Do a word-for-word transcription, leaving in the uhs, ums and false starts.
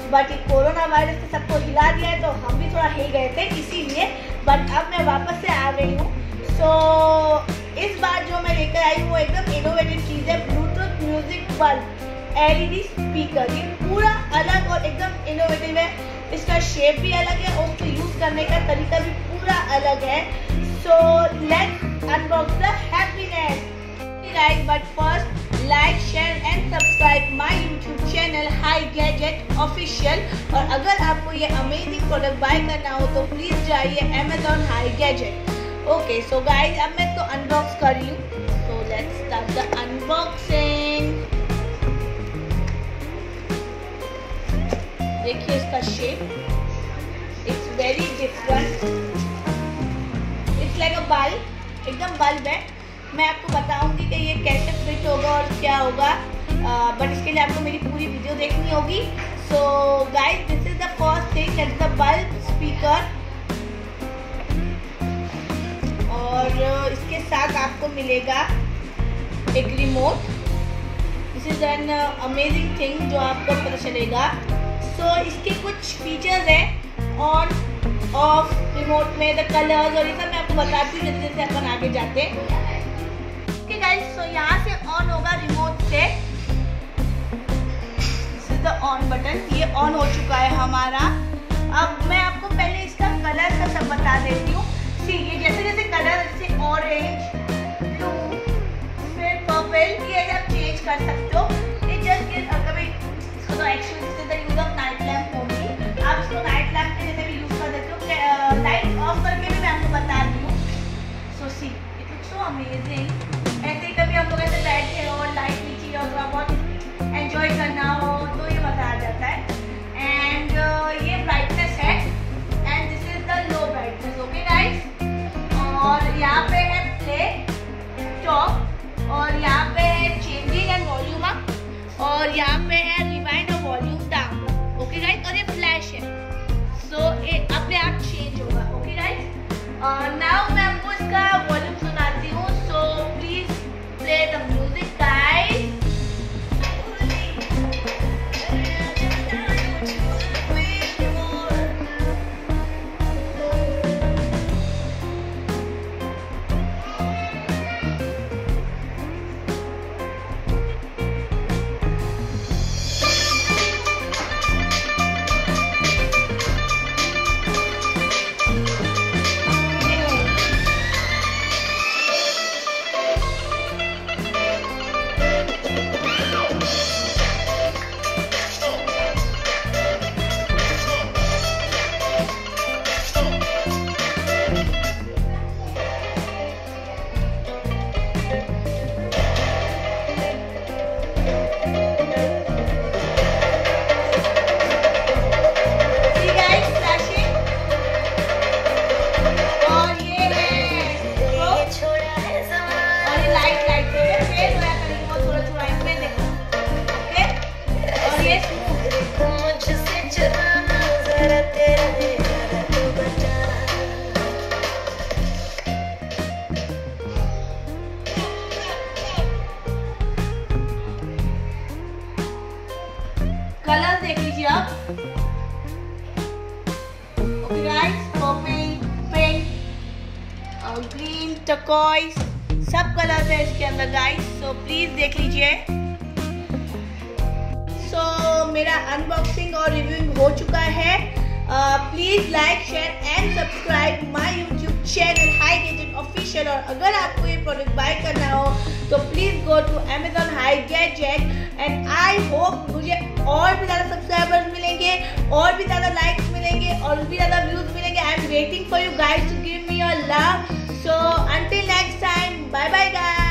But ये corona virus ने सबको हिला दिया है, तो हम भी थोड़ा हिल गए थे इसीलिए। बट अब मैं वापस से आ गई हूँ। सो so, इस बार जो मैं लेकर आई हूँ वो एकदम इनोवेटिव चीज़ है, bluetooth music bulb LED speaker. ये पूरा अलग और एकदम इनोवेटिव है, इसका शेप भी अलग है और उसको यूज़ करने का तरीका भी पूरा अलग है। So let's unbox the happiness guys. But first like share and subscribe my YouTube channel high gadget official. और अगर आपको ये अमेजिंग प्रोडक्ट बाय करना हो तो प्लीज जाइए Amazon high gadget. Okay so guys अब मैं इसको अनबॉक्स कर रही हूँ। So let's start the unboxing. देखिए इसका shape, it's very different, it's like a bulb, एकदम बल्ब है। मैं आपको बताऊंगी कि ये कैसे फिट होगा और क्या होगा, बट uh, इसके लिए आपको मेरी पूरी वीडियो देखनी होगी। So guys this is the first thing, that's the bulb speaker. और uh, इसके साथ आपको मिलेगा एक remote. This is an amazing thing जो आपको पता चलेगा। सो so, इसके कुछ फीचर्स हैं ऑन ऑफ रिमोट में, द कलर्स और ये सब मैं आपको बताती हूँ जैसे जैसे अपन आगे जाते हैं। ओके गाइस, सो यहाँ से ऑन होगा रिमोट से। This is the on button, ये ऑन हो चुका है हमारा। अब मैं आपको पहले इसका कलर का सब बता देती हूँ। सी ये जैसे जैसे कलर, जैसे ऑरेंज, ब्लू, फिर पर्पल, ये आप चेंज कर सकते हो। ये जस्ट कभी तो actually this is the use of night lamp only. आप इसको नाइट लैम्प के जैसे भी यूज कर सकते हो। लाइट ऑफ करके भी मैं आपको बता रही हूँ। So see it looks so amazing. ऐसे ही कभी हम लोग ऐसे बैठे हो और लाइट नीचे हो तो आप बहुत एंजॉय करना हो तो ये मजा आ जाता है। एंड uh, ये ब्राइटनेस है and this is the low brightness. Okay guys, और यहाँ पे है प्ले टॉप और यहाँ पे है चेंजिंग एंड वॉल्यूम अप और यहाँ पे है रिवाइंड और वॉल्यूम डाउन। ओके गाइस, और ये फ्लैश है, सो so, ये अपने आप चेंज होगा। ओके गाइस, नाउ मैं आपको इसका वॉल्यूम सुनाती हूँ। So please play the music guys. Colour देख लीजिए आप। Okay guys, purple, pink, green, turquoise, सब कलर्स है इसके अंदर गाइस। सो प्लीज देख लीजिए। सो so, मेरा अनबॉक्सिंग और रिव्यूइंग हो चुका है। Please like share and subscribe my YouTube channel high gadget official. और अगर आपको ये प्रोडक्ट बाय करना हो तो please go to Amazon high gadget. And I hope मुझे और भी ज़्यादा सब्सक्राइबर्स मिलेंगे, और भी ज़्यादा लाइक्स मिलेंगे, और भी ज़्यादा व्यूज मिलेंगे। I am waiting for you guys to give me your love. So until next time, bye bye guys.